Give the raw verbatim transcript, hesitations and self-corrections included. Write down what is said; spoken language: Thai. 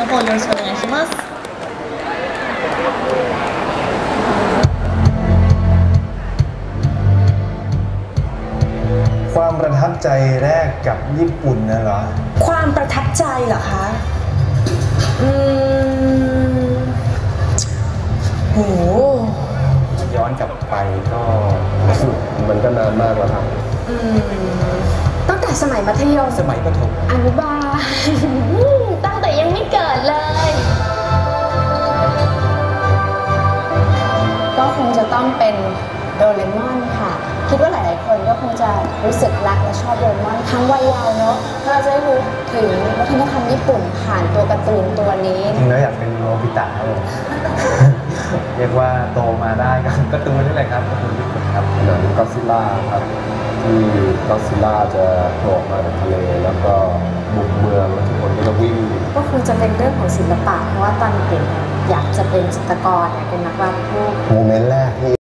の方よろしくお願いします。 ความประทับใจแรกกับญี่ปุ่นนะเหรอความประทับใจเหรอคะอืมโหย้อนกลับไปก็มันก็นานมากแล้วครับอืมตั้งแต่สมัยมัธยมสมัยประถมอนุบาลตั้งแต่ยังไม่เกิดเลยก็คงจะต้องเป็นโดเรมอนค่ะคิดว่าหลายๆคนก็คงจะรู้สึกรักและชอบโดเรมอนทั้งวัยเยาว์เนาะถ้าเราจะได้รู้ถึงวัฒนธรรมญี่ปุ่นผ่านตัวการ์ตูนตัวนี้จริงแล้วอยากเป็นโนบิตะครับผมเรียกว่าโตมาได้กับการ์ตูนนี่แหละครับการ์ตูนญี่ปุ่นครับหนังก็อดซิลล่าครับที่ก็อดซิลล่าจะโผล่มาจากทะเลแล้วก็บุกเมืองแล้วทุกคนก็จะวิ่งก็คงจะเป็นเรื่องของศิลปะเพราะว่าตอนเด็กอยากจะเป็นจิตรกรอยากเป็นนักวาดรูปโมเมนต์แรกที่